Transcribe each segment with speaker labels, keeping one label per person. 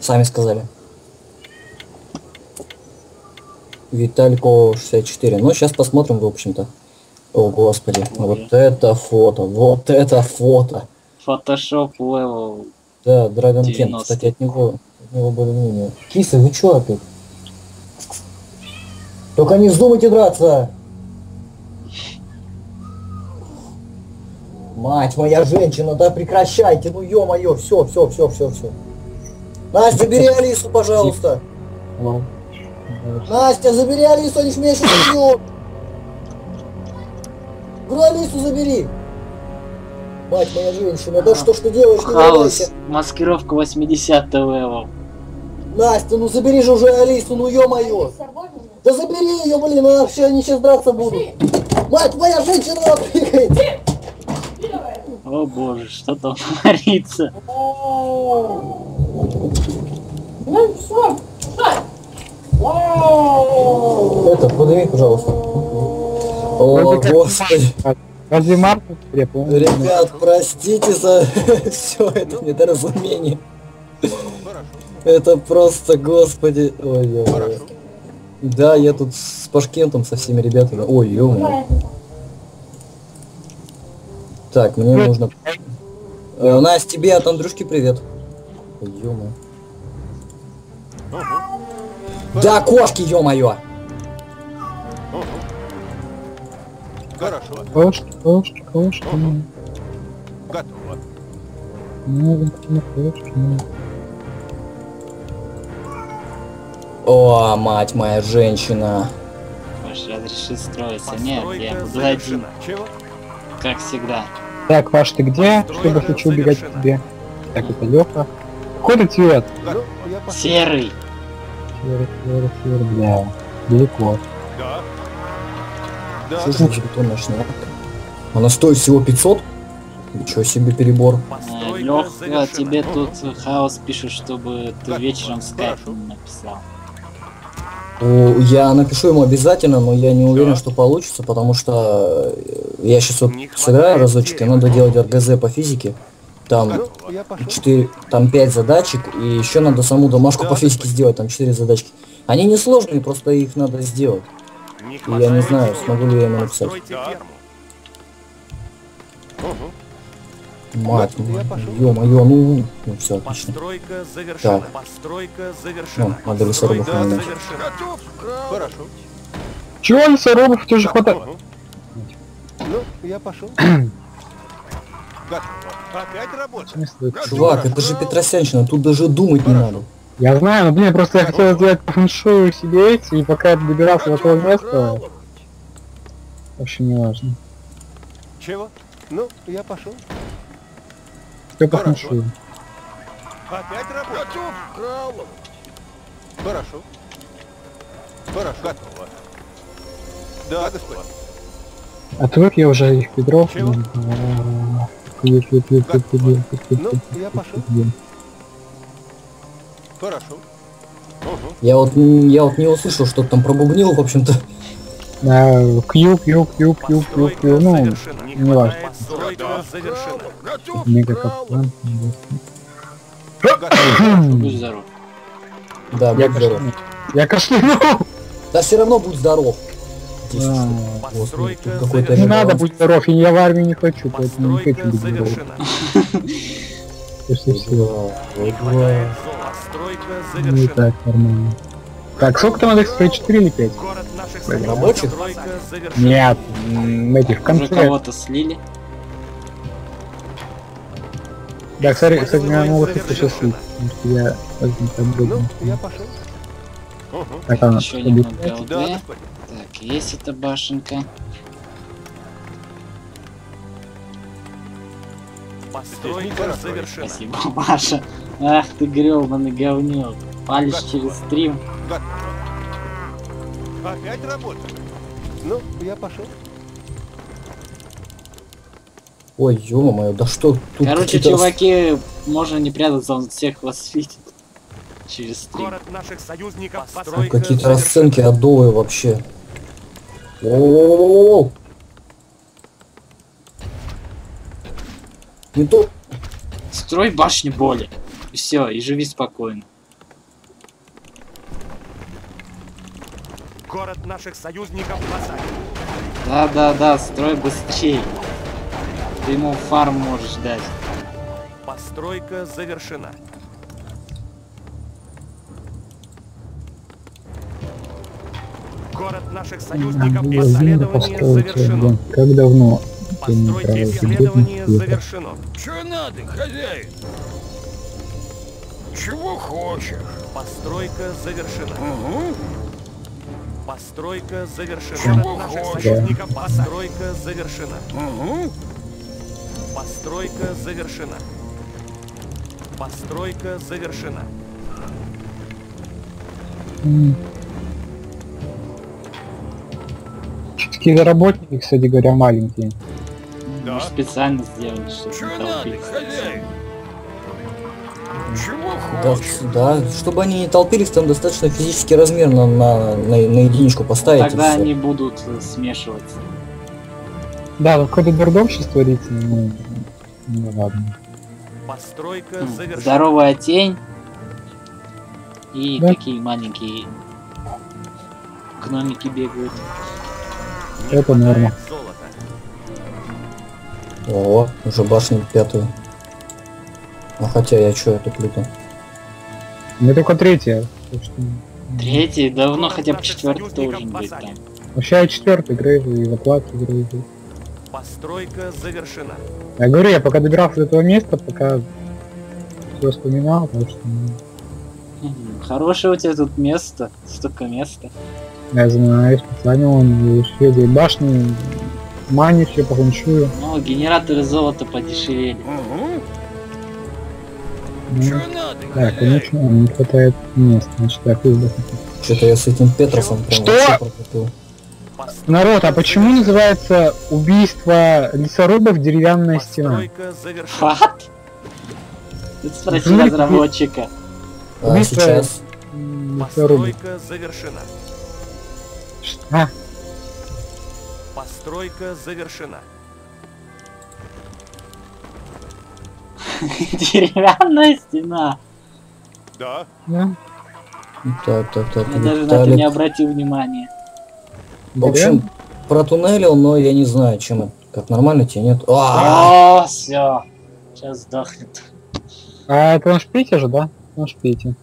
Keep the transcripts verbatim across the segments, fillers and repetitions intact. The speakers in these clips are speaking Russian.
Speaker 1: Сами сказали. Виталько шестьдесят четыре. Ну, сейчас посмотрим, в общем-то. О, господи.
Speaker 2: Ой.
Speaker 1: Вот это фото. Вот это фото.
Speaker 2: Photoshop level.
Speaker 1: Да, Dragon Ken.
Speaker 2: девяносто.
Speaker 1: Кстати, от него, от него было мнение. Киса, вы чё опять? Только не вздумайте драться! Мать моя женщина, да прекращайте, ну ё-моё, все, все, все, все, все. Настя, забери Алису, пожалуйста.
Speaker 3: Лол.
Speaker 1: Настя, забери Алису, они ж меня сейчас убьют. Говорю, Алису забери. Мать моя женщина, да что ж ты делаешь, не
Speaker 2: Хаос.
Speaker 1: валяйся.
Speaker 2: Маскировка восьмидесятый левел.
Speaker 1: Настя, ну забери же уже Алису, ну ё-моё. Да забери ее, блин, она все, они сейчас драться будут. Мать моя женщина, она прыгает.
Speaker 2: О боже, что там творится?
Speaker 1: Это, подними, пожалуйста. О, господи.
Speaker 3: Разве Марк препон?
Speaker 1: Ребят, простите за все это недоразумение. Это просто, господи. Ой, ё-моё. Да, я тут с Пашкентом, со всеми ребятами. Ой, ё-моё. Так, мне нужно... Э, Настя, тебе от Андрюшки привет. Ой, ё-моё. Да, кошки, ё-моё!
Speaker 4: Хорошо.
Speaker 3: Кошки, кошки, кошки.
Speaker 4: Готово.
Speaker 3: Ну, кошки.
Speaker 1: О, мать моя женщина.
Speaker 2: Паш, разреши строиться. Нет, я буду один,
Speaker 4: Чего?
Speaker 2: как всегда.
Speaker 3: Так, Паш, ты где? Чтобы хочу убегать к тебе. Так, это Лёха. Какой ты цвет?
Speaker 4: Ну, я пошел.
Speaker 2: Серый.
Speaker 3: Серый, серый, серый, бля. Далеко.
Speaker 4: Да. Да.
Speaker 1: Что же бетонная шняпка? Она стоит всего пятьсот? Ничего себе перебор.
Speaker 2: Э, Лёха, тебе тут хаос пишет, чтобы ты вечером скайп написал.
Speaker 1: О, я напишу ему обязательно, но я не уверен, что получится, потому что я сейчас вот сыграю разочек, и надо делать эр гэ зэ по физике. Там
Speaker 4: Ну, я пошел.
Speaker 1: четыре, там пять задачек, и еще надо саму домашку по физике сделать, там четыре задачки. Они не сложные, просто их надо сделать.
Speaker 4: Не
Speaker 1: И я не знаю, смогу ли я ему написать.
Speaker 4: Постройте ферму. Угу.
Speaker 1: Мать,
Speaker 4: Ну, я пошел.
Speaker 1: ё-моё, ну, ну все, отлично.
Speaker 4: Постройка завершена.
Speaker 1: Так.
Speaker 4: Постройка завершена.
Speaker 1: Ну, модель лесорубов
Speaker 4: Постройка
Speaker 1: надо.
Speaker 4: завершена. Хорошо.
Speaker 3: Чего лесорубов тоже хватает?
Speaker 4: Угу. Ну, я пошел. Готово. Опять
Speaker 3: В
Speaker 4: работа.
Speaker 3: смысле?
Speaker 1: Чувак, это же Петросянщина, тут даже думать не надо.
Speaker 3: Я знаю, но блин, просто я хотел сделать по фэншую себе эти, и пока я добирался до того места, вообще не важно.
Speaker 4: Чего? Ну, я пошел.
Speaker 3: Все по
Speaker 4: Хорошо.
Speaker 3: фэншую.
Speaker 4: Опять работа. Готов. Хорошо. Хорошо. Готово. Да, господин.
Speaker 3: Отвык я уже их Петров.
Speaker 4: Чего?
Speaker 3: Пью, пью, пью, пью, пью, пью, пью, пью,
Speaker 4: Ну,
Speaker 3: пью,
Speaker 4: я
Speaker 3: пью,
Speaker 4: пошел.
Speaker 3: пью.
Speaker 4: Хорошо. Угу.
Speaker 1: Я вот, н- я вот не услышал, что ты там пробубнил, в общем-то.
Speaker 3: Да, Кью, кью, кью, кью, кью, кью, ну,
Speaker 4: завершена.
Speaker 3: не важно.
Speaker 4: Постройка завершена.
Speaker 3: Мега капитан.
Speaker 2: Будь здоров.
Speaker 1: Да,
Speaker 3: Я
Speaker 1: будь здоров.
Speaker 3: кашлянул. Я кашлянул!
Speaker 1: Да все равно будь здоров. десять
Speaker 3: А,
Speaker 1: штук. Господи,
Speaker 4: Постройка
Speaker 1: тут какой-то
Speaker 3: Не
Speaker 4: завершена.
Speaker 3: надо
Speaker 1: ребаланс.
Speaker 3: быть здоров, и я в армию не хочу, поэтому не
Speaker 4: Постройка
Speaker 3: хочу быть здоров.
Speaker 4: завершена.
Speaker 3: Если все.
Speaker 1: Ой,
Speaker 4: Не
Speaker 1: ой.
Speaker 4: хватает золота. Постройка
Speaker 3: Ну и
Speaker 4: завершена.
Speaker 3: так, нормально. Так, сколько там надо их строить? четыре или пять?
Speaker 4: Город наших
Speaker 3: Блин,
Speaker 4: союзников.
Speaker 1: рабочих?
Speaker 4: Постройка завершена.
Speaker 3: Нет, м, этих в
Speaker 2: Уже
Speaker 3: конце.
Speaker 2: кого-то слили.
Speaker 3: Да, кстати, кстати, меня
Speaker 4: Использование
Speaker 3: могут их сейчас
Speaker 4: завершено.
Speaker 3: потому что я возьму там
Speaker 4: Ну,
Speaker 3: другую.
Speaker 4: я пошел. Угу.
Speaker 3: Так, она
Speaker 2: Еще немного
Speaker 3: объясняет.
Speaker 2: ЛД.
Speaker 4: Да, господин.
Speaker 2: Так, есть эта башенка.
Speaker 4: Постройка завершена.
Speaker 2: Спасибо, Маша. Ах ты грёбаный говнюк. Палишь через стрим.
Speaker 4: Готово. Опять работа. Ну, я пошел.
Speaker 1: Ой, ё-моё, да что тут
Speaker 2: Короче,
Speaker 1: какие-то рас-
Speaker 2: чуваки, можно не прятаться, он всех вас видит. Через стрим.
Speaker 4: Город наших союзников.
Speaker 1: тут
Speaker 4: Постройка
Speaker 1: какие-то
Speaker 4: завершена.
Speaker 1: расценки адовые вообще. Воу-воу-воу-воу. Не то.
Speaker 2: Строй башню боли. И все, и живи спокойно.
Speaker 4: Город наших союзников в осаде.
Speaker 2: Да-да-да, строй быстрее. Ты ему фарм можешь дать.
Speaker 4: Постройка завершена. Город наших союзников. Исследование завершено.
Speaker 3: Как давно?
Speaker 4: Постройте исследование завершено.
Speaker 5: Чё надо, хозяин? Чего хочешь?
Speaker 4: Постройка завершена.
Speaker 5: Угу.
Speaker 4: Постройка завершена.
Speaker 5: Чего
Speaker 4: Город наших
Speaker 5: хочешь?
Speaker 4: союзников. Постройка завершена.
Speaker 5: Угу.
Speaker 4: Постройка завершена. Постройка завершена.
Speaker 3: Какие работники, кстати говоря, маленькие.
Speaker 4: Да.
Speaker 2: Может, специально сделали, чтобы
Speaker 5: Чё
Speaker 2: не
Speaker 5: надо,
Speaker 2: толпиться.
Speaker 5: хозяин? Чего
Speaker 1: Да,
Speaker 5: хочешь?
Speaker 1: да, чтобы они не толпились, там достаточно физический размер на, на, на, на единичку поставить. и
Speaker 2: Тогда
Speaker 1: всё.
Speaker 2: они будут э, смешиваться.
Speaker 3: Да, ну какой-то дурдом сейчас творится, ну, ну ладно.
Speaker 4: Постройка
Speaker 2: М,
Speaker 4: завершена.
Speaker 2: Здоровая тень. И
Speaker 3: Да.
Speaker 2: такие маленькие гномики бегают.
Speaker 4: Не
Speaker 3: Это
Speaker 4: хватает
Speaker 3: норма.
Speaker 4: золота.
Speaker 1: О, уже башню пятую. А хотя я чё, я туплю-то?
Speaker 3: У меня только третья. Так что...
Speaker 2: Третий, давно
Speaker 4: Город
Speaker 2: хотя бы
Speaker 4: наших
Speaker 2: четвертый
Speaker 4: союзников
Speaker 2: должен
Speaker 4: в
Speaker 2: быть
Speaker 4: осаде.
Speaker 2: там.
Speaker 3: Вообще я четвертый Грейвы и в оплате Грейвы.
Speaker 4: Постройка завершена.
Speaker 3: Я говорю, я пока добирался до этого места, пока все вспоминал, потому что ну,
Speaker 2: Мгм. Хорошее у тебя тут место, столько места.
Speaker 3: я знаю, специально он вообще здесь башни, мани все по фэншую.
Speaker 2: Ну, генераторы золота подешевели.
Speaker 5: Угу.
Speaker 3: Ну,
Speaker 5: Чё надо,
Speaker 3: да,
Speaker 5: хозяин?
Speaker 3: конечно, не хватает места, значит так выздохнуть.
Speaker 1: Что-то я с этим Петросом прям
Speaker 3: Что?
Speaker 1: вообще протупил.
Speaker 4: Постройка
Speaker 3: Народ, а почему
Speaker 4: завершена.
Speaker 3: называется убийство лесорубов деревянная стена?
Speaker 4: Постройка завершена.
Speaker 2: What? Ты спроси
Speaker 3: Ну,
Speaker 2: разработчика.
Speaker 1: А
Speaker 3: Убийство-
Speaker 1: сейчас
Speaker 3: М, Лесорубы.
Speaker 4: Постройка завершена.
Speaker 3: А,
Speaker 4: Постройка завершена.
Speaker 2: Деревянная стена.
Speaker 4: Да.
Speaker 3: да,
Speaker 1: так, так, так.
Speaker 2: Я даже на это не
Speaker 1: Виталик.
Speaker 2: обратил внимания.
Speaker 1: В общем, протуннелил, но я не знаю, чем это. Как нормально тебе нет? А,
Speaker 2: О, все. Сейчас сдохнет.
Speaker 3: А это наш Петя же, да? Наш Петя.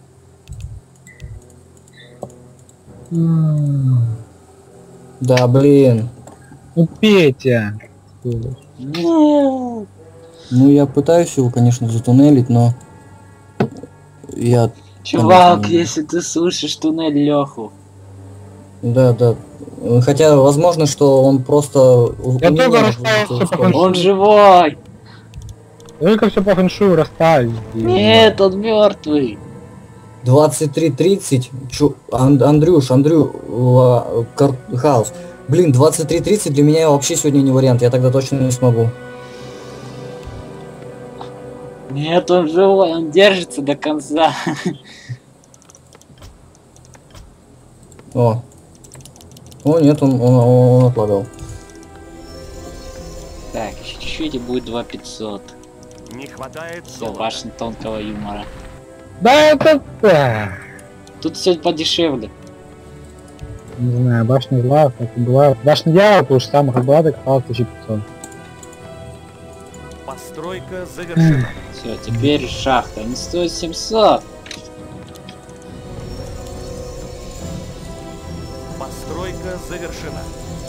Speaker 3: М,
Speaker 1: да, блин.
Speaker 3: Ну, Петя.
Speaker 2: Нет.
Speaker 1: Ну я пытаюсь его, конечно, затуннелить, но я,
Speaker 2: Чувак,
Speaker 1: Понятно.
Speaker 2: если ты слышишь туннель Леху.
Speaker 1: да, да. Хотя возможно, что он просто. у-
Speaker 3: Я
Speaker 1: у
Speaker 3: только
Speaker 1: меня
Speaker 3: расставил
Speaker 1: вылетел
Speaker 3: всё по
Speaker 1: скорость.
Speaker 2: Он живой!
Speaker 3: Только все по фэншую расставили.
Speaker 2: Нет, он мертвый.
Speaker 1: двадцать три тридцать. Чу... Ан- Андрюш, Андрю, ла- Кар- Хаус. Блин, двадцать три тридцать для меня вообще сегодня не вариант. Я тогда точно не смогу.
Speaker 2: Нет, он живой, он держится до конца.
Speaker 1: О. О, нет, он, он, он отлагал.
Speaker 2: Так, еще чуть-чуть и будет два пятьсот.
Speaker 4: Не хватает
Speaker 2: Все,
Speaker 4: золота.
Speaker 2: башня тонкого юмора.
Speaker 3: Да это... да.
Speaker 2: Тут все подешевле.
Speaker 3: Не знаю, башня зла, как и была. Башня дьявола, то же самое, как была, так осталось тысяча пятьсот.
Speaker 4: Постройка завершена.
Speaker 2: Все, теперь шахта. Не стоит семьсот.
Speaker 4: Постройка завершена.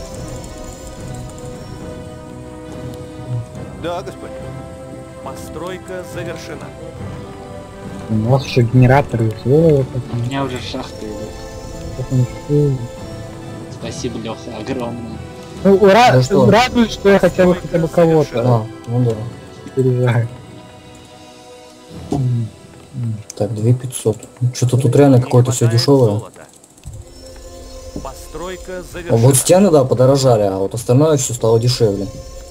Speaker 4: Да, господин. Постройка завершена.
Speaker 3: У нас еще генераторы и все.
Speaker 2: У меня уже шахта идет. Спасибо, Леха, огромное.
Speaker 3: Ну, ра-
Speaker 1: Ну что?
Speaker 3: радует, что я хотя бы хотя бы кого-то
Speaker 1: А, ну да.
Speaker 3: переживаю. М, м.
Speaker 1: Так, две пятьсот. Что-то тут реально
Speaker 4: Не
Speaker 1: какое-то все
Speaker 4: хватает
Speaker 1: дешевое.
Speaker 4: золота. Постройка
Speaker 1: А
Speaker 4: завершена.
Speaker 1: вот стены, да, подорожали, а вот остальное все стало дешевле.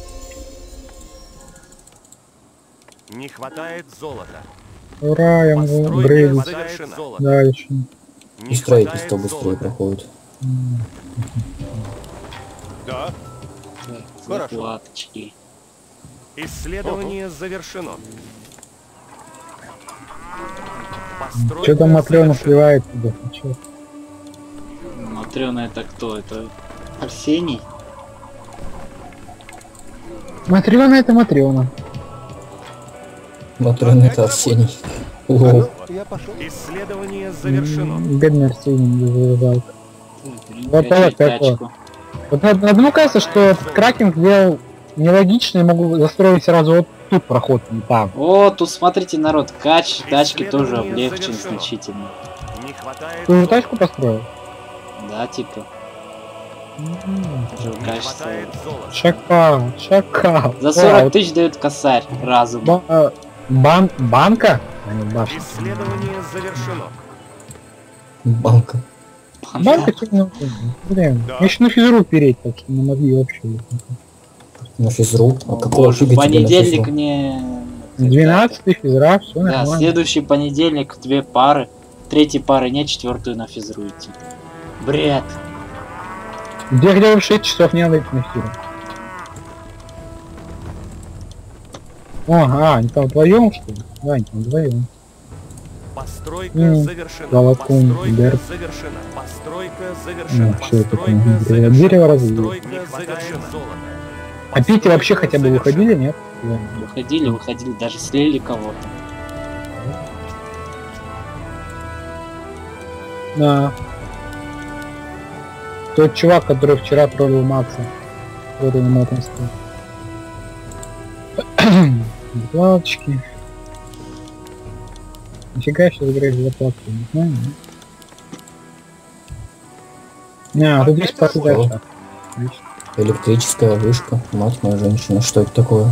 Speaker 4: Не хватает золота.
Speaker 3: Ура, я могу
Speaker 4: Постройка
Speaker 3: брейдить
Speaker 4: завершена. Золото.
Speaker 3: дальше.
Speaker 4: Не
Speaker 1: И строительство
Speaker 4: хватает
Speaker 1: быстрее
Speaker 4: золота.
Speaker 1: проходит.
Speaker 4: Да.
Speaker 2: Так,
Speaker 4: Хорошо.
Speaker 2: закладочки.
Speaker 4: Исследование завершено. Постройка
Speaker 3: Что там Матрёна
Speaker 4: завершена.
Speaker 3: сливает туда? Чё?
Speaker 2: Матрёна это кто? Это Арсений?
Speaker 3: Матрёна это Матрёна.
Speaker 1: Матрёна это Арсений. Лол.
Speaker 4: Исследование завершено.
Speaker 3: Бедный Арсений не завязал.
Speaker 2: Блин,
Speaker 3: Вот
Speaker 2: качать
Speaker 3: так, так
Speaker 2: тачку.
Speaker 3: Вот на- на- мне кажется, что Кракинг сделал нелогично, я могу застроить сразу вот тут проход, не там.
Speaker 2: О, тут смотрите, народ, кач тачки тоже облегчен значительно.
Speaker 4: Не хватает
Speaker 3: Ты уже
Speaker 4: золота.
Speaker 3: тачку построил?
Speaker 2: Да, типа.
Speaker 3: М,
Speaker 2: Уже
Speaker 4: Не
Speaker 2: качество.
Speaker 4: хватает золота.
Speaker 3: Шакал, шакал.
Speaker 2: За
Speaker 3: Вау,
Speaker 2: сорок тысяч дают косарь разума.
Speaker 3: ба- а, бан- банка? А, не, башня.
Speaker 4: Исследование завершено.
Speaker 1: Банка.
Speaker 3: Банка чуть ну, блин.
Speaker 4: Да.
Speaker 3: Мне еще на физру переть, так что не могли вообще.
Speaker 1: На физру. А
Speaker 2: О,
Speaker 1: какого
Speaker 2: боже,
Speaker 1: фига
Speaker 2: в
Speaker 1: тебе на
Speaker 2: понедельник
Speaker 1: физру?
Speaker 2: мне...
Speaker 3: двенадцатый физра, все
Speaker 2: Да,
Speaker 3: нормально.
Speaker 2: следующий понедельник две пары. Третьей пары нет, четвертую на физру идти. Бред.
Speaker 3: Где где в шесть часов не надо идти на физру. О, а, они там вдвоем, что ли? Да, они там вдвоем.
Speaker 4: Постройка
Speaker 3: М,
Speaker 4: завершена.
Speaker 3: Волокон,
Speaker 4: Постройка
Speaker 3: Берт.
Speaker 4: завершена. Постройка завершена.
Speaker 3: Ну, что это такое?
Speaker 4: Постройка
Speaker 3: Дерево-
Speaker 4: завершена.
Speaker 3: дерево разве
Speaker 4: Постройка завершена.
Speaker 3: А Пити вообще хотя бы выходили, нет? Да.
Speaker 2: Выходили, выходили, даже слили кого-то.
Speaker 3: Да. Тот чувак, который вчера троллил Макса. Который на мотом стоит. Закладочки. Нифига сейчас играет закладки, не знаю. Не, а тут есть
Speaker 1: Что?
Speaker 3: подача.
Speaker 1: Электрическая вышка. Мать моя женщина, что это такое?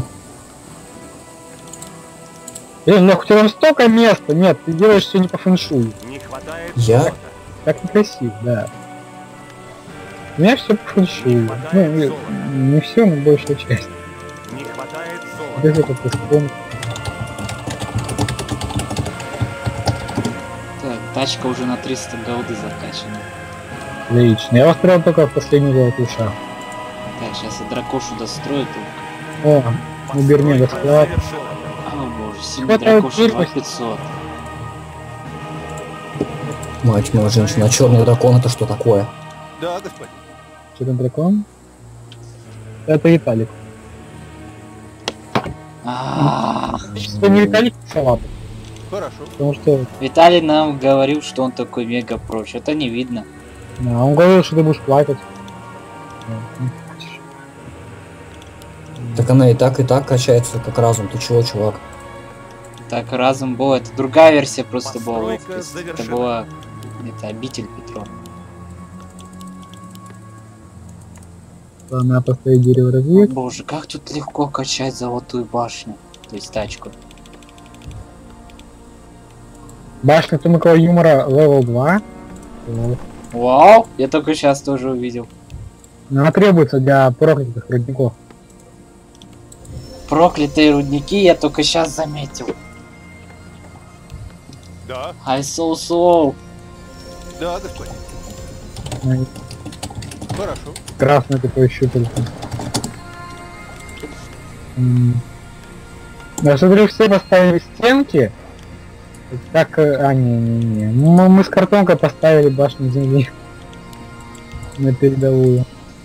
Speaker 3: Блин, ну у тебя столько места, нет, ты делаешь все не по фэншую.
Speaker 4: Не хватает
Speaker 1: Я?
Speaker 4: золота.
Speaker 3: Так некрасиво, да. У меня все по фэншую.
Speaker 4: Не
Speaker 3: Ну,
Speaker 4: хватает
Speaker 3: не,
Speaker 4: золота.
Speaker 3: не все, но большая часть.
Speaker 4: Не хватает
Speaker 3: Где
Speaker 4: золота.
Speaker 3: это построен?
Speaker 2: Так, тачка уже на триста голды закачана.
Speaker 3: Отлично. Я построил только в последнюю золотую шахту.
Speaker 2: Так, сейчас я дракошу дострою только.
Speaker 3: О, у Бернега
Speaker 4: Постройка
Speaker 3: склад.
Speaker 4: завершена.
Speaker 2: О боже, семь
Speaker 3: Хватает
Speaker 2: дракоши, два
Speaker 3: крепости.
Speaker 2: пятьсот.
Speaker 1: Мать моя женщина, а черный дракон это что такое?
Speaker 5: Да, господин.
Speaker 3: Что там дракон? Это Виталик.
Speaker 2: А,
Speaker 3: Это не Виталик, а салат.
Speaker 5: Хорошо.
Speaker 3: Потому что
Speaker 2: Виталий нам говорил, что он такой мега прочь. Это не видно.
Speaker 3: да, он говорил, что ты будешь плакать.
Speaker 1: Так она и так, и так качается, как разум. Ты чего, чувак?
Speaker 2: Так, разум был. Это другая версия просто была. Вов.
Speaker 4: Постройка
Speaker 2: То есть это
Speaker 4: завершена.
Speaker 2: была... Это обитель Петрова.
Speaker 3: Надо поставить дерево
Speaker 2: О
Speaker 3: разведки.
Speaker 2: боже, как тут легко качать золотую башню. То есть тачку.
Speaker 3: Башня тонкого юмора левел два. Вот.
Speaker 2: Вау, я только сейчас тоже увидел.
Speaker 3: Но она требуется для проклятых рудников.
Speaker 2: Проклятые рудники я только сейчас заметил.
Speaker 5: Да,
Speaker 2: I so slow.
Speaker 5: да, господин.
Speaker 3: Ну,
Speaker 5: Хорошо.
Speaker 3: красное такое щупальце. М. Да, смотрю, все поставили стенки. Так, э, а, не-не-не. Мы, мы с картонкой поставили башню земли. На передовую.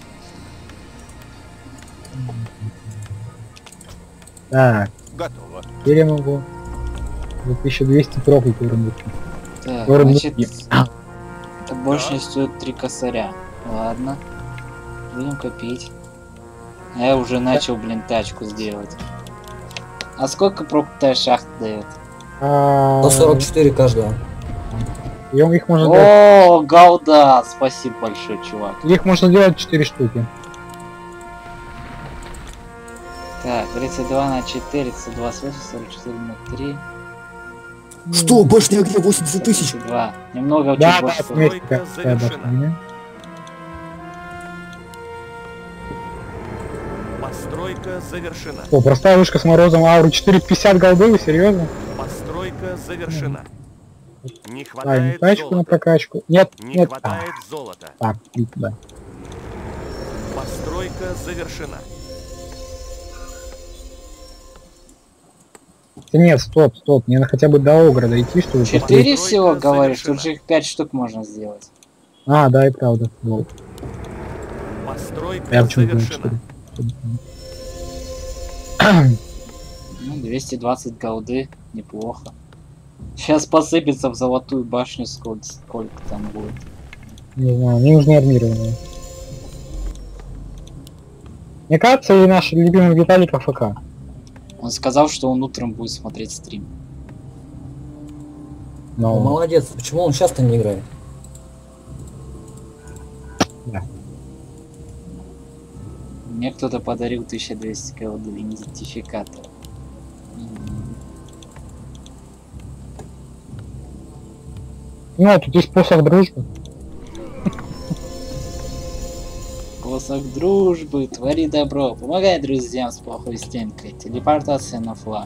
Speaker 3: Так,
Speaker 5: Готово.
Speaker 3: теперь я могу за тысячу двести проклятый рубить.
Speaker 2: Так,
Speaker 3: Рудники.
Speaker 2: значит, это больше стоит три косаря. Ладно. Будем копить. А я уже начал, блин, тачку сделать. А сколько проклятая шахта дает?
Speaker 3: А,
Speaker 1: сто сорок четыре каждая.
Speaker 3: и он- их можно делать,
Speaker 2: О, гауда! Спасибо большое, чувак.
Speaker 3: их можно делать четыре штуки.
Speaker 2: Так, тридцать два на четыре, тридцать два восемь, сорок четыре на три.
Speaker 1: Что? Башня огня восемьдесят тысяч?
Speaker 2: два. Немного
Speaker 3: Да,
Speaker 2: чуть
Speaker 3: да,
Speaker 2: больше.
Speaker 3: смотрите,
Speaker 4: Постройка
Speaker 3: как какая башня
Speaker 4: завершена.
Speaker 3: у меня.
Speaker 4: Постройка завершена.
Speaker 3: О, простая вышка с морозом ауры четыре пятьдесят голды, вы серьезно?
Speaker 4: Постройка завершена. Не
Speaker 3: А, не
Speaker 4: хватает
Speaker 3: тачку на
Speaker 4: золота.
Speaker 3: прокачку. Нет,
Speaker 4: Не
Speaker 3: нет.
Speaker 4: хватает золота.
Speaker 3: А, так, и туда.
Speaker 4: Постройка завершена.
Speaker 3: Да нет, стоп, стоп, мне надо хотя бы до Огра дойти, чтобы...
Speaker 2: Четыре
Speaker 4: Постройка
Speaker 2: всего, говоришь? Тут
Speaker 4: завершена.
Speaker 2: же их пять штук можно сделать.
Speaker 3: А, да, и правда. Вот.
Speaker 4: Постройка
Speaker 3: Я почему думал,
Speaker 4: завершена.
Speaker 3: что...
Speaker 2: Ну, двести двадцать голды, неплохо. Сейчас посыпется в золотую башню, сколько, сколько там будет.
Speaker 3: Не знаю, мне нужны армированные. Мне кажется, и наш любимый Виталик АФК.
Speaker 2: Он сказал, что он утром будет смотреть стрим.
Speaker 3: Но...
Speaker 1: Ну, молодец. Почему он часто не играет?
Speaker 3: Да.
Speaker 2: Мне кто-то подарил тысяча двести голды идентификатор.
Speaker 3: Ну, тут есть посох дружбы.
Speaker 2: Посох дружбы, твори добро, помогай друзьям с плохой стенкой, телепортация на флаг.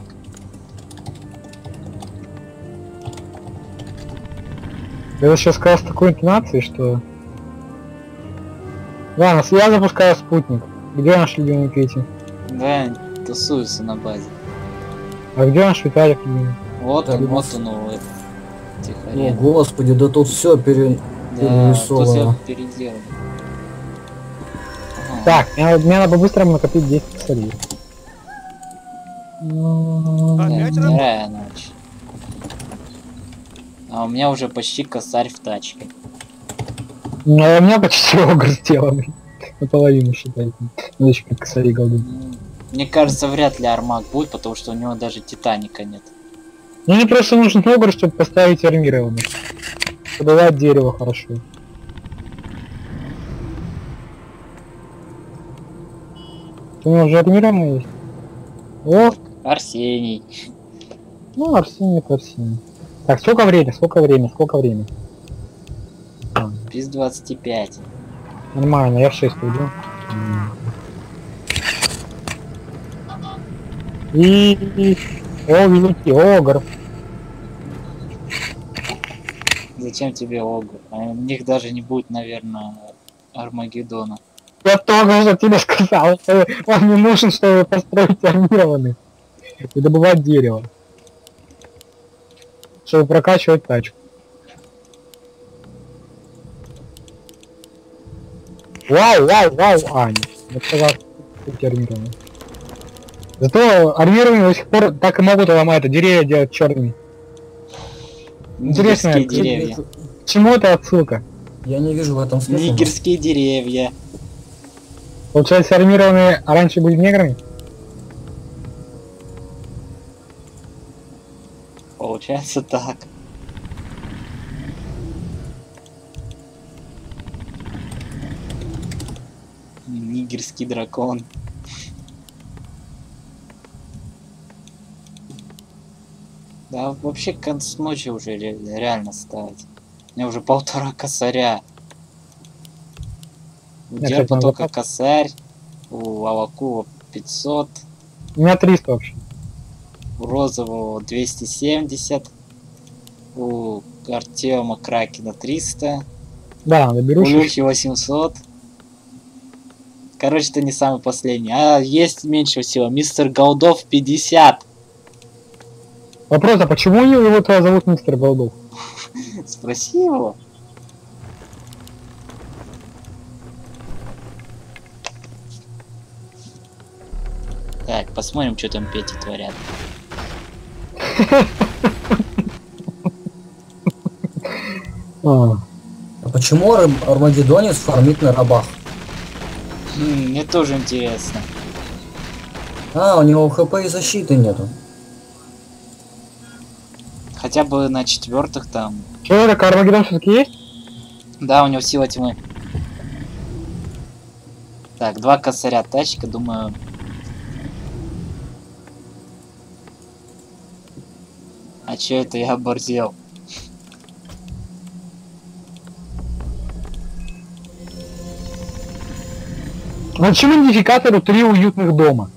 Speaker 3: Я сейчас сказал с такой интонацией, что... Ладно, я запускаю спутник. Где наш любимый Петя?
Speaker 2: Да, тусуются на базе.
Speaker 3: А где наш Виталик любимый?
Speaker 2: Вот
Speaker 1: Так,
Speaker 2: он,
Speaker 1: ну,
Speaker 2: вот он, вот.
Speaker 1: О,
Speaker 2: Тихорен.
Speaker 1: господи, да тут все пере...
Speaker 2: Да,
Speaker 1: перерисовано.
Speaker 2: тут всё переделано. Ага.
Speaker 3: Так, мне, мне надо по-быстрому накопить десять косарей.
Speaker 2: Да,
Speaker 5: Опять
Speaker 2: вторая ночь. А у меня уже почти косарь в тачке.
Speaker 3: Ну, а у меня почти огр сделан. Наполовину считайте. Надо еще пять косарей голды.
Speaker 2: М, Мне кажется, вряд ли Армак будет, потому что у него даже Титаника нет.
Speaker 3: Ну, мне просто нужен огр, чтобы поставить армированный. Подавать дерево хорошо. У него уже армированный есть? О,
Speaker 2: Арсений.
Speaker 3: ну, Арсений, это Арсений. Так, сколько время, сколько время, сколько время?
Speaker 2: Без двадцати пяти.
Speaker 3: Нормально, я в шесть пойду. И... и- О, великий огр.
Speaker 2: Зачем тебе Огр? А у них даже не будет, наверное, Армагеддона.
Speaker 3: Я тоже же тебе сказал, что он не нужен, чтобы построить армированный. И добывать дерево. Чтобы прокачивать тачку. Вау, вау, вау, а, нет. Я сказал, что армированный. Зато армированные до сих пор так и могут ломать, а деревья делать черными. Интересно,
Speaker 2: Нигерские
Speaker 3: к-
Speaker 2: деревья.
Speaker 3: К чему это отсылка?
Speaker 1: Я не вижу в этом смысла.
Speaker 2: Нигерские деревья.
Speaker 3: Получается, армированные а раньше были неграми?
Speaker 2: Получается так. Нигерский дракон. Да, вообще к концу ночи уже ре- реально ставить. У меня уже полтора косаря. У
Speaker 3: Я,
Speaker 2: Дерпа
Speaker 3: кстати,
Speaker 2: только
Speaker 3: надо-
Speaker 2: косарь. У Авакува пятьсот.
Speaker 3: У меня триста вообще.
Speaker 2: У Розового двести семьдесят. У Артема Кракена триста.
Speaker 3: Да, наберу
Speaker 2: У
Speaker 3: щас.
Speaker 2: Люхи восемьсот. Короче, это не самый последний. А есть меньше всего. Мистер Голдов пятьдесят.
Speaker 3: Вопрос, а почему его туда зовут мистер Голдов?
Speaker 2: Спроси его. Так, посмотрим, что там Пети творят.
Speaker 3: А,
Speaker 1: А почему Ар- Армагеддонец фармит на рабах?
Speaker 2: М, Мне тоже интересно.
Speaker 1: А, у него хп и защиты нету.
Speaker 2: Хотя бы на четвертых там.
Speaker 3: что это, Армагеддон все-таки есть?
Speaker 2: Да, у него сила тьмы. Так, два косаря тачка, думаю. А че это я оборзел?
Speaker 3: Ну почему идентификатору три уютных дома?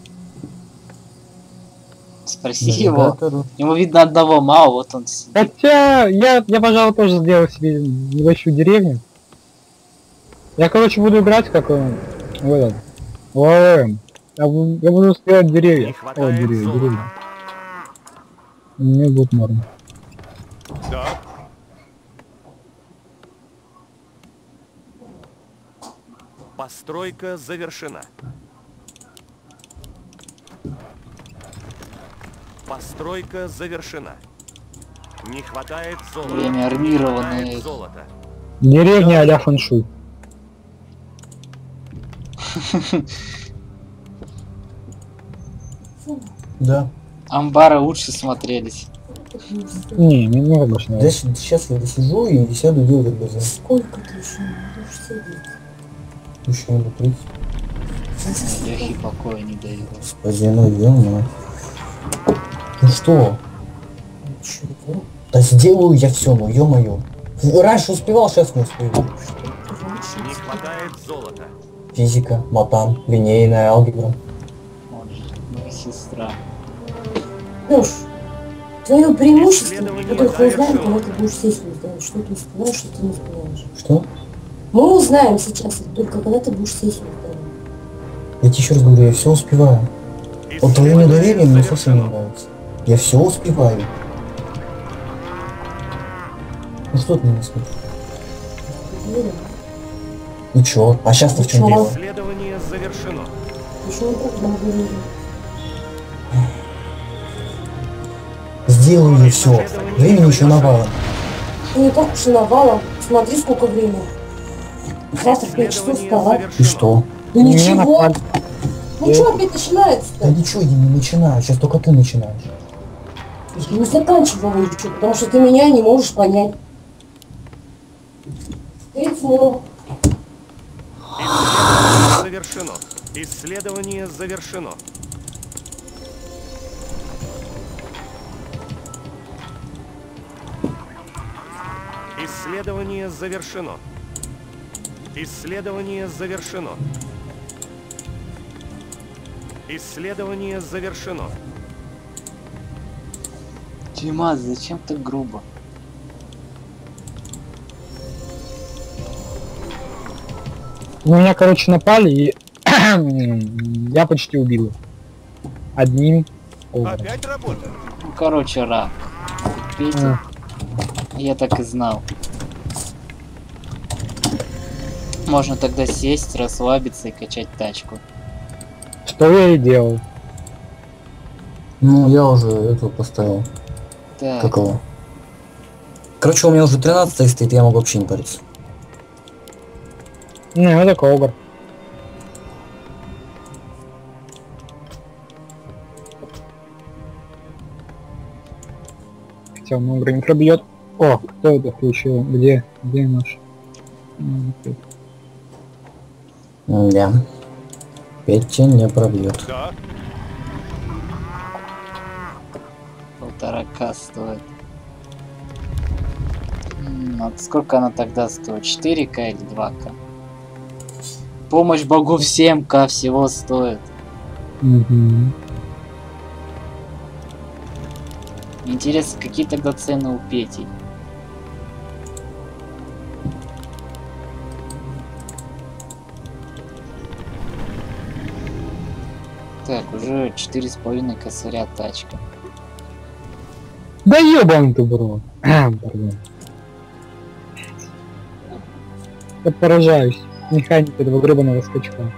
Speaker 2: Спроси его.
Speaker 1: Навигатору.
Speaker 2: Ему видно одного мало, вот он сидит.
Speaker 3: Хотя, я, я, пожалуй, тоже сделал себе небольшую деревню. Я, короче, буду играть как он, в этот, в АОМ. Я, бу- я буду строить деревья.
Speaker 4: Не
Speaker 3: О,
Speaker 4: хватает
Speaker 3: деревья,
Speaker 4: золота.
Speaker 3: деревья. Мне будет норм.
Speaker 5: Да.
Speaker 4: Постройка завершена. Постройка завершена. Не хватает золота.
Speaker 2: Время
Speaker 4: Не
Speaker 2: армированное.
Speaker 4: хватает золота.
Speaker 3: Деревня а-ля фэншуй.
Speaker 1: Да.
Speaker 2: Амбары лучше смотрелись.
Speaker 3: Не, не, не больше не
Speaker 1: Да
Speaker 3: нравится.
Speaker 1: сейчас я досижу и сяду делать ГЗ.
Speaker 6: Сколько ты еще будешь сидеть?
Speaker 1: Еще надо прийти.
Speaker 2: Лехе покоя не дают.
Speaker 1: Господи, ну ё-моё. Ну что?
Speaker 6: Чего?
Speaker 1: Да сделаю я все, ну ё-моё. Раньше успевал, сейчас не успею.
Speaker 4: Не хватает золота.
Speaker 1: Физика, матан, линейная алгебра.
Speaker 2: Вот же, моя сестра.
Speaker 6: Леш, твое преимущество,
Speaker 4: Исследование
Speaker 6: которое мы узнаем,
Speaker 4: завершено.
Speaker 6: когда ты будешь сессию сдавать, что ты успеваешь, что ты не успеваешь.
Speaker 1: Что?
Speaker 6: Мы узнаем сейчас, только когда ты будешь сессию сдавать.
Speaker 1: Я тебе еще раз говорю, я все успеваю. Вот твое
Speaker 4: Исследование
Speaker 1: недоверие мне совсем не
Speaker 4: завершено.
Speaker 1: нравится. Я все успеваю. Ну что ты не слышишь?
Speaker 6: Уверен?
Speaker 1: И чё? А сейчас-то в чем
Speaker 6: Ничего.
Speaker 1: дело?
Speaker 4: Исследование завершено.
Speaker 6: Еще не правда уверен.
Speaker 1: Сделаю я все. Времени еще навалом.
Speaker 6: Ну не так уж и навалом. Смотри, сколько времени. Завтра в пять часов
Speaker 4: Исследование
Speaker 6: вставать.
Speaker 1: И
Speaker 4: завершено.
Speaker 1: что?
Speaker 6: Ну
Speaker 3: Меня
Speaker 6: ничего.
Speaker 3: напали.
Speaker 6: Ну что опять начинается-то?
Speaker 1: Да ничего я не начинаю, сейчас только ты начинаешь.
Speaker 6: Я не заканчивала еще, потому что ты меня не можешь понять. Письмо.
Speaker 4: Исследование завершено. Исследование завершено. Исследование завершено. Исследование завершено. Исследование завершено.
Speaker 2: Димас, зачем так грубо?
Speaker 3: Ну, меня, короче, напали, и я почти убил их. Одним ударом.
Speaker 5: Опять работа?
Speaker 2: Ну, короче, рак. Петя,
Speaker 3: А,
Speaker 2: я так и знал. Можно тогда сесть, расслабиться и качать тачку.
Speaker 3: что я и делал.
Speaker 1: Ну, я уже эту поставил.
Speaker 2: Так,
Speaker 1: Какого? Короче, у меня уже тринадцать стоит, я могу вообще не париться.
Speaker 3: Ну, это когор. Хотя он игры не пробьет. О, кто это включил? Где? Где наш? М, тут.
Speaker 1: Да. Петя не пробьет.
Speaker 5: Да.
Speaker 2: полтора ка стоит. М, Вот сколько она тогда стоит? четыре ка или два ка? Помощь богов семь ка всего стоит.
Speaker 3: Мгм.
Speaker 2: Интересно, какие тогда цены у Пети? Так, уже четыре с половиной косаря тачка.
Speaker 3: Да ёбан ты, бро. Пардон. Я поражаюсь. Механик этого гребаного скачка.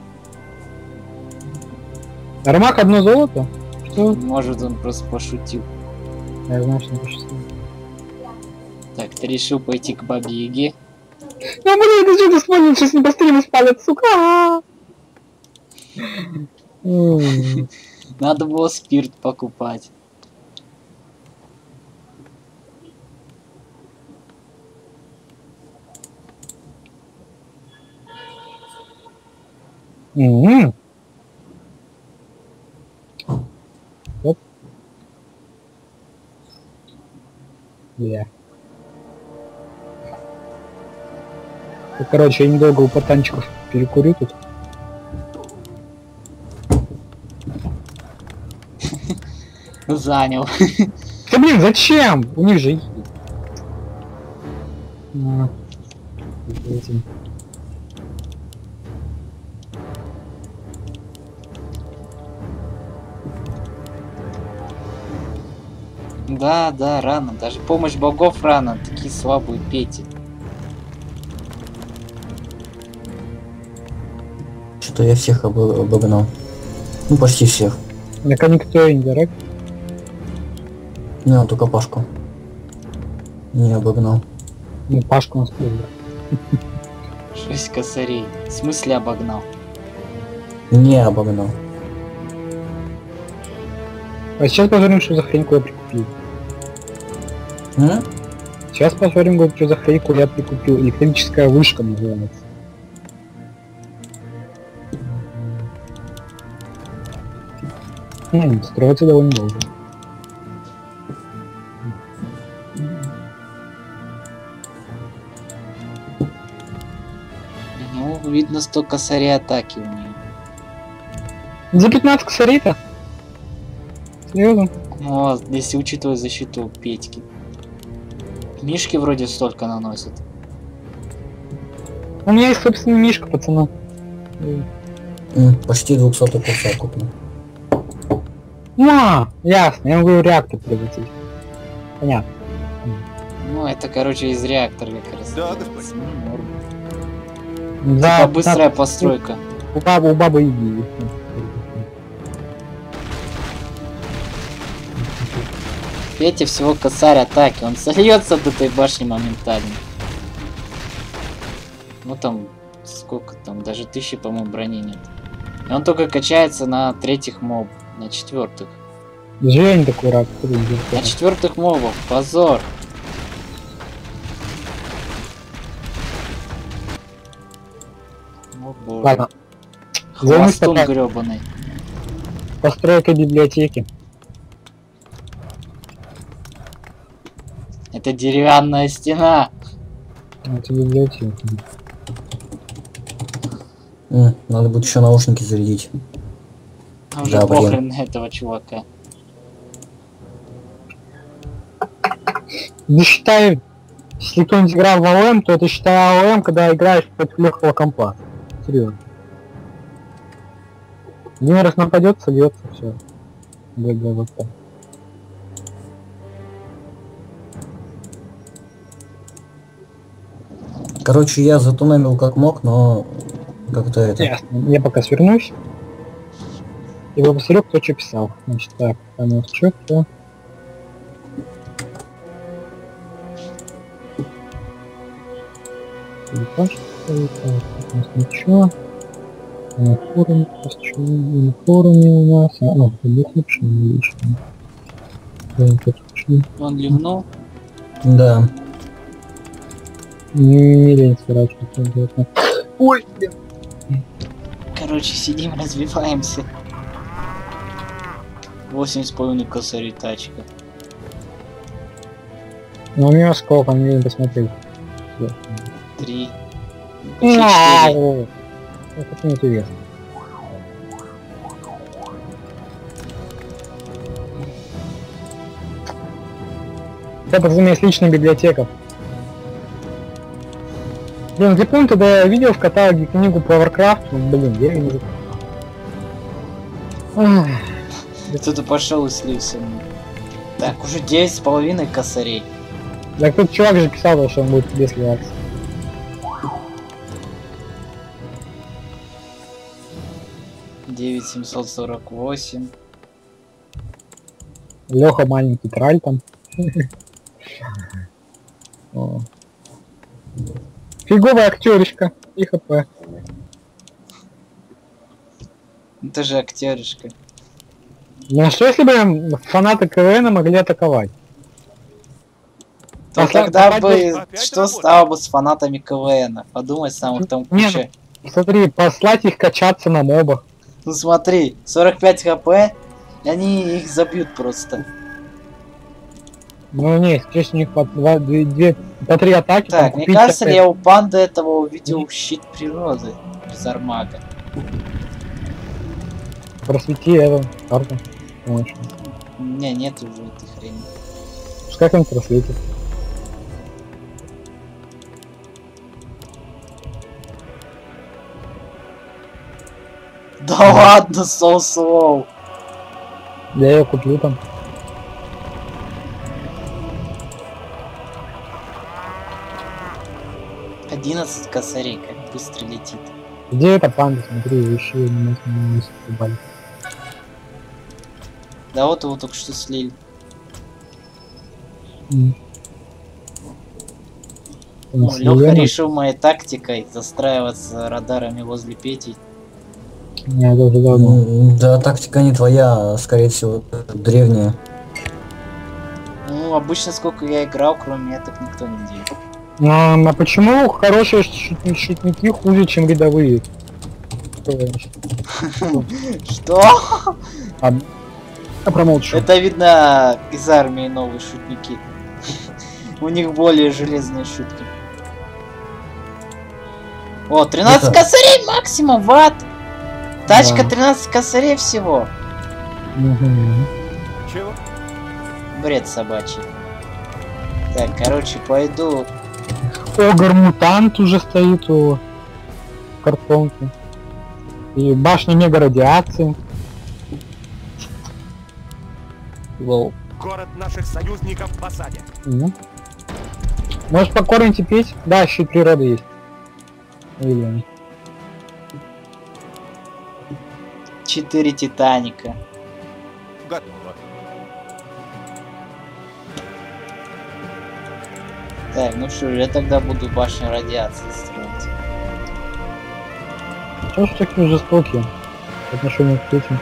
Speaker 3: Армак одно золото? Что?
Speaker 2: Может, он просто пошутил.
Speaker 3: Я знаю, что это что.
Speaker 2: Так, ты решил пойти к Бабе Яге?
Speaker 3: Ну блин, ты что-то вспомнил, что с ним по стриму спалят, сука! М.
Speaker 2: Надо было спирт покупать.
Speaker 3: М. Оп. Бля. Ну, короче, я недолго у пацанчиков перекурю тут.
Speaker 2: Занял.
Speaker 3: Да блин, зачем? У них же... А, этим.
Speaker 2: Да, да, рано. Даже помощь богов рано. Такие слабые Пети.
Speaker 1: Что-то я всех об- обогнал. Ну, почти всех.
Speaker 3: Так никто и не дорог.
Speaker 1: Не, только Пашку. Не обогнал.
Speaker 3: Ну, Пашку он стоит.
Speaker 2: Шесть косарей. В смысле обогнал?
Speaker 1: Не обогнал.
Speaker 3: А сейчас посмотрим, что за хреньку я прикупил.
Speaker 1: М?
Speaker 3: Сейчас посмотрим, что за хреньку я прикупил. Электрическая вышка называется. Хм, строится довольно долго.
Speaker 2: Ну, видно, сто косарей атаки у нее.
Speaker 3: За пятнадцать косарей-то? Серьезно?
Speaker 2: Ну, а если учитывая защиту Петьки. Мишки вроде столько наносят.
Speaker 3: У меня есть собственный мишка, пацаны.
Speaker 1: М, Почти двухсотый курса куплю.
Speaker 3: На, ясно, я могу реактор превратить. Понятно.
Speaker 2: Ну, это, короче, из реактора как раз.
Speaker 5: Да,
Speaker 2: делается.
Speaker 5: господин.
Speaker 2: Ну, норм.
Speaker 3: За
Speaker 2: Типа быстрая
Speaker 3: пятнадцать
Speaker 2: постройка.
Speaker 3: У бабы, у бабы иди.
Speaker 2: Петя всего косарь атаки. Он сольется от этой башни моментально. Ну там, сколько там, даже тысячи, по-моему, брони нет. И он только качается на третьих моб, на четвертых.
Speaker 3: Жень такой рак.
Speaker 2: На четвертых мобов, позор. О, боже.
Speaker 3: Ладно,
Speaker 2: Хвостун
Speaker 3: Займись
Speaker 2: гребаный.
Speaker 3: постройка библиотеки.
Speaker 2: Это деревянная стена.
Speaker 3: Это библиотека.
Speaker 1: М, Надо будет еще наушники зарядить.
Speaker 2: А уже
Speaker 1: Да, блин.
Speaker 2: похрен на этого чувака.
Speaker 3: Не считай, если кто-нибудь играл в АОМ, то это считай АОМ, когда играешь против легкого компа. Серьезно. Один раз нападет, сольется, все. Вот так.
Speaker 1: Короче, я затунамил как мог, но как-то это...
Speaker 3: Ясно. Я пока свернусь. И посмотрю, кто что писал. Значит, так, там у нас что, кто? Пашка, у нас ничего. На форуме, на форуме у нас. А, ну, лучше, лишнее. Да, тут ушли.
Speaker 2: Он ливнул.
Speaker 1: Да.
Speaker 3: Не, не лень сворачивать обязательно. Ой, блин.
Speaker 2: Короче, сидим, развиваемся. Восемь с половиной косарей тачка.
Speaker 3: Ну у меня сколько, мне не посмотреть.
Speaker 2: Три. Четыре.
Speaker 3: Это интересно. Это, разумеется, личная библиотека. Блин, я помню, тогда я видел в каталоге книгу по Warcraft, блин, я ее не знаю.
Speaker 2: Кто-то пошел и слился. Так, уже девять с половиной косарей.
Speaker 3: Да тут чувак же писал, что он будет тебе сливаться.
Speaker 2: девять семьсот сорок восемь.
Speaker 3: Леха маленький траль там. О. Фиговая актеришка и хп.
Speaker 2: Это же актеришка.
Speaker 3: Ну а что если бы фанаты КВН могли атаковать?
Speaker 2: То
Speaker 3: А
Speaker 2: тогда
Speaker 3: опять
Speaker 2: бы
Speaker 4: опять
Speaker 2: что
Speaker 4: работает.
Speaker 2: стало бы с фанатами КВН? Подумай, самых там
Speaker 3: Не,
Speaker 2: куча.
Speaker 3: Смотри, послать их качаться на мобах.
Speaker 2: Ну смотри, сорок пять хп, и они их забьют просто.
Speaker 3: Ну не, здесь у них по, два, две, две, по три атаки.
Speaker 2: Так,
Speaker 3: там
Speaker 2: мне
Speaker 3: купить
Speaker 2: кажется,
Speaker 3: опять.
Speaker 2: я у панды этого увидел щит природы без армага.
Speaker 3: Просвети эту карту. Конечно.
Speaker 2: У меня нет уже этой хрени.
Speaker 3: Пускай он просветит.
Speaker 2: Да ладно, соу-соу.
Speaker 3: Я ее куплю там.
Speaker 2: одиннадцать косарей, как быстро летит.
Speaker 3: Где эта панда? Смотри, еще не убали.
Speaker 2: Да вот его только что слили. Ну, Лёха решил моей тактикой застраиваться радарами возле Пети.
Speaker 3: Не, это уже давно.
Speaker 1: М, Да, тактика не твоя, а скорее всего древняя.
Speaker 2: Ну, обычно сколько я играл, кроме меня, так никто не делал.
Speaker 3: А, а почему хорошие шут- шутники хуже, чем рядовые?
Speaker 2: Что?
Speaker 3: А, я промолчу.
Speaker 2: Это видно из армии новые шутники. У них более железные шутки. О, тринадцать
Speaker 1: Это-
Speaker 2: косарей максимум, ват! Тачка
Speaker 3: Да.
Speaker 2: тринадцать косарей всего.
Speaker 3: Мгм.
Speaker 5: Чего?
Speaker 2: Бред собачий. Так, короче, пойду.
Speaker 3: Огр-мутант уже стоит у картонки. И башня мега радиации. Лол.
Speaker 4: Город наших союзников в осаде.
Speaker 3: Ну. Может покормите петь? Да, щит природы есть. Или...
Speaker 2: Четыре Титаника.
Speaker 5: Готово.
Speaker 2: Так, ну что, я тогда буду башню радиации строить.
Speaker 3: Чё ж такие жестокие по отношению к этим?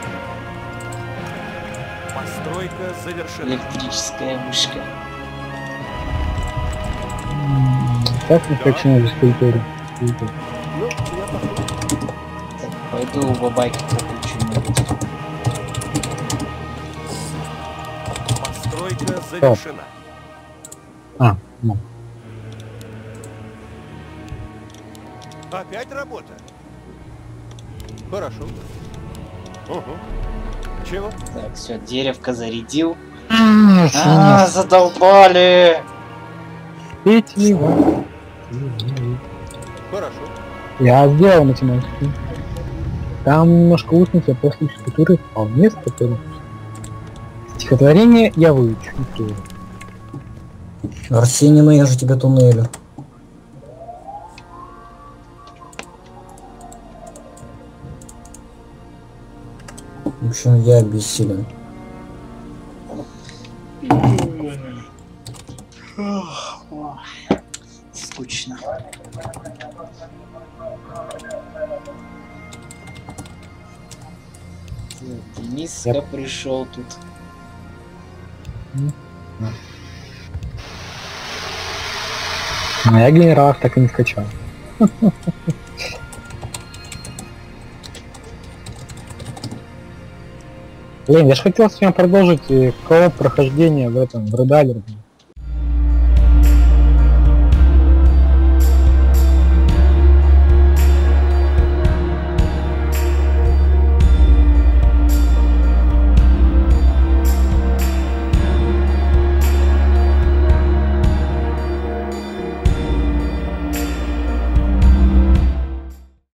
Speaker 4: Постройка завершена.
Speaker 2: Электрическая вышка.
Speaker 3: М, Как не хочу на скульптуре.
Speaker 5: Ну, я пошел.
Speaker 2: Так, пойду у бабайки куплю что-нибудь.
Speaker 4: Постройка завершена.
Speaker 3: А, ну.
Speaker 5: Опять работа? Хорошо. Угу. Чего?
Speaker 2: Так, все, деревко зарядил.
Speaker 3: А,
Speaker 2: А, задолбали!
Speaker 3: Петь
Speaker 5: Хорошо.
Speaker 3: Я сделал математику. Там немножко устницы, а после физкультуры вполне спокойно. Стихотворение я выучу. и тоже.
Speaker 1: Арсений, ну я же тебя туннелю. В общем, я бессилен.
Speaker 2: Скучно. Так, Дениска
Speaker 3: Я-
Speaker 2: пришел тут.
Speaker 3: Но я генералов так и не скачал. Блин, я же хотел с вами продолжить э, кооп прохождение в этом, в Редалере.